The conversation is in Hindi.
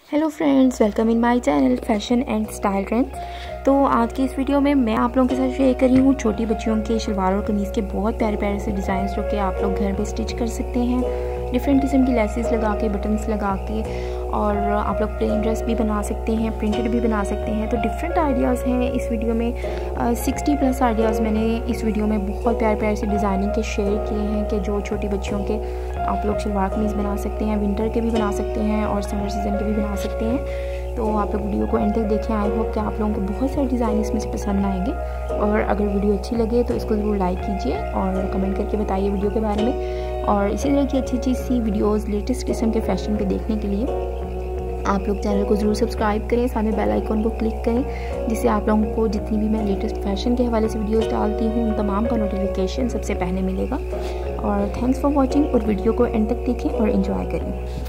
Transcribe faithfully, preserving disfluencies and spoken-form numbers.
Hello friends, welcome in my channel fashion and style trends. तो आज की इस वीडियो में मैं आप लोगों के साथ शेयर कर रही हूँ छोटी बच्चियों के शलवार और कमीज़ के बहुत प्यारे प्यारे से डिज़ाइन जो कि आप लोग घर पे स्टिच कर सकते हैं। डिफरेंट किस्म की लेसेस लगा के, बटन्स लगा के, और आप लोग प्लेन ड्रेस भी बना सकते हैं, प्रिंटेड भी बना सकते हैं। तो डिफरेंट आइडियाज़ हैं इस वीडियो में। सिक्सटी प्लस आइडियाज़ मैंने इस वीडियो में बहुत प्यारे प्यारे से डिज़ाइनिंग के शेयर किए हैं कि जो छोटी बच्चियों के आप लोग शलवार कमीज़ बना सकते हैं, विंटर के भी बना सकते हैं और समर सीज़न के भी बना सकते हैं। तो आप लोग वीडियो को एंड तक देखें। आई होप कि आप लोगों को बहुत सारे डिज़ाइन इसमें से पसंद आएंगे। और अगर वीडियो अच्छी लगे तो इसको ज़रूर लाइक कीजिए और कमेंट करके बताइए वीडियो के बारे में। और इसी तरह की अच्छी अच्छी सी वीडियोस लेटेस्ट किस्म के फैशन के देखने के लिए आप लोग चैनल को ज़रूर सब्सक्राइब करें, सामने बेल आइकन को क्लिक करें, जिससे आप लोगों को जितनी भी मैं लेटेस्ट फैशन के हवाले से वीडियोस डालती हूँ उन तमाम का नोटिफिकेशन सबसे पहले मिलेगा। और थैंक्स फॉर वॉचिंग, और वीडियो को एंड तक देखें और एंजॉय करें।